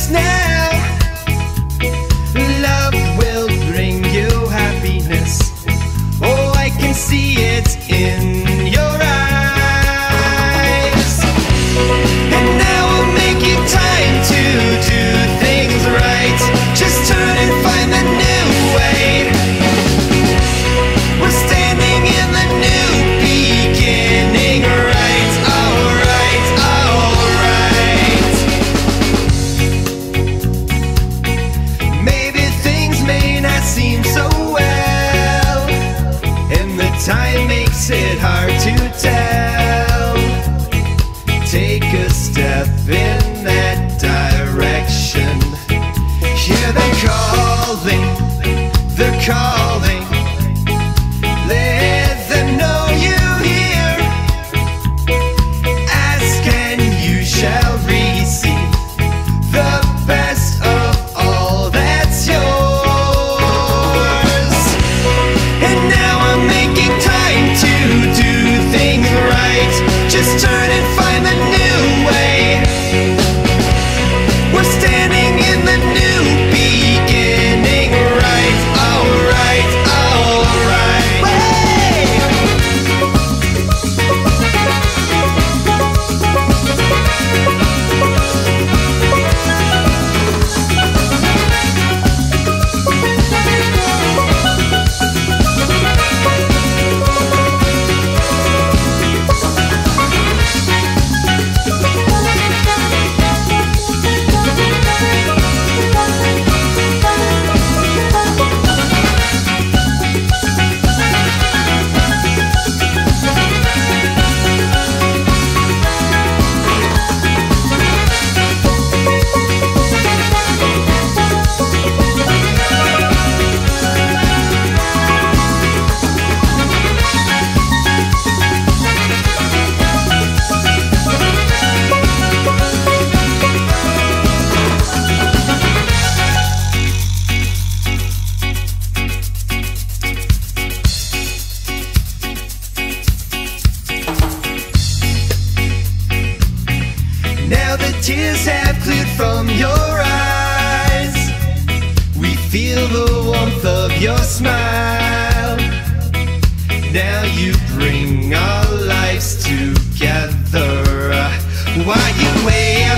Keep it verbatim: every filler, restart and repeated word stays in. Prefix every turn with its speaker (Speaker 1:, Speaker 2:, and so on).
Speaker 1: us now. Love will bring you happiness. Oh, I can see it in your eyes. And now I'll make you time to do things right. Just turn and find the new way. We're standing in the new beginning, right? Alright, alright. Maybe things may not seem so well, and the time makes it hard to tell. Take a step in that direction. Hear them calling, they're calling. Let them know you hear. Ask and you shall receive the best of all that's yours. And now I'm making time to do things right. Just turn and find the new way. We're standing in the new beginning, right? Alright, alright. Way! Now the tears have cleared from your eyes. We feel the warmth of your smile. Now you bring our lives together. While you wait